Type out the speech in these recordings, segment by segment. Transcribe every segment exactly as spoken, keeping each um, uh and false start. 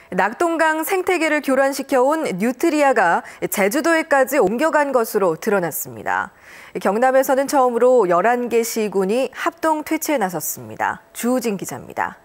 낙동강 생태계를 교란시켜온 뉴트리아가 제주도에까지 옮겨간 것으로 드러났습니다. 경남에서는 처음으로 열한 개 시군이 합동 퇴치에 나섰습니다. 주우진 기자입니다.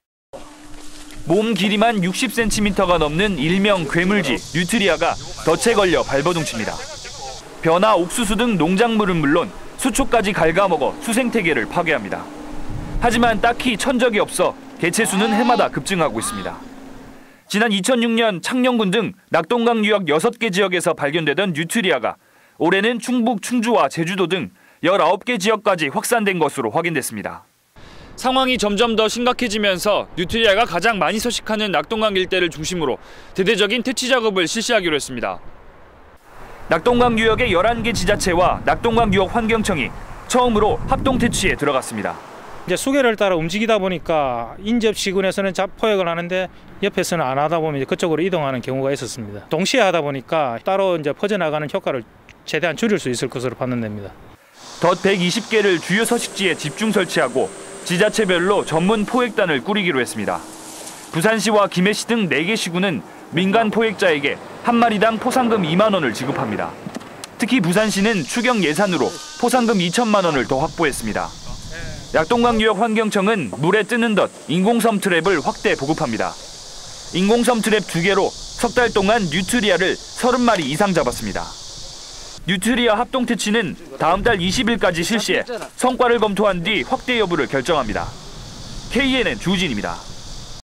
몸 길이만 육십 센티미터가 넘는 일명 괴물쥐 뉴트리아가 덫에 걸려 발버둥칩니다. 벼나 옥수수 등 농작물은 물론 수초까지 갉아먹어 수생태계를 파괴합니다. 하지만 딱히 천적이 없어 개체수는 해마다 급증하고 있습니다. 지난 이천육 년 창녕군 등 낙동강 유역 여섯 개 지역에서 발견되던 뉴트리아가 올해는 충북, 충주와 제주도 등 열아홉 개 지역까지 확산된 것으로 확인됐습니다. 상황이 점점 더 심각해지면서 뉴트리아가 가장 많이 서식하는 낙동강 일대를 중심으로 대대적인 퇴치 작업을 실시하기로 했습니다. 낙동강 유역의 열한 개 지자체와 낙동강 유역 환경청이 처음으로 합동 퇴치에 들어갔습니다. 이제 수계를 따라 움직이다 보니까 인접 시군에서는 포획을 하는데 옆에서는 안 하다 보면 그쪽으로 이동하는 경우가 있었습니다. 동시에 하다 보니까 따로 이제 퍼져나가는 효과를 최대한 줄일 수 있을 것으로 판단됩니다. 덫 백이십 개를 주요 서식지에 집중 설치하고 지자체별로 전문 포획단을 꾸리기로 했습니다. 부산시와 김해시 등 네 개 시군은 민간 포획자에게 한 마리당 포상금 이만 원을 지급합니다. 특히 부산시는 추경 예산으로 포상금 이천만 원을 더 확보했습니다. 낙동강 유역 환경청은 물에 뜨는 덫, 인공섬 트랩을 확대 보급합니다. 인공섬 트랩 두 개로 석 달 동안 뉴트리아를 서른 마리 이상 잡았습니다. 뉴트리아 합동 퇴치는 다음 달 이십 일까지 실시해 성과를 검토한 뒤 확대 여부를 결정합니다. 케이엔엔 주진입니다.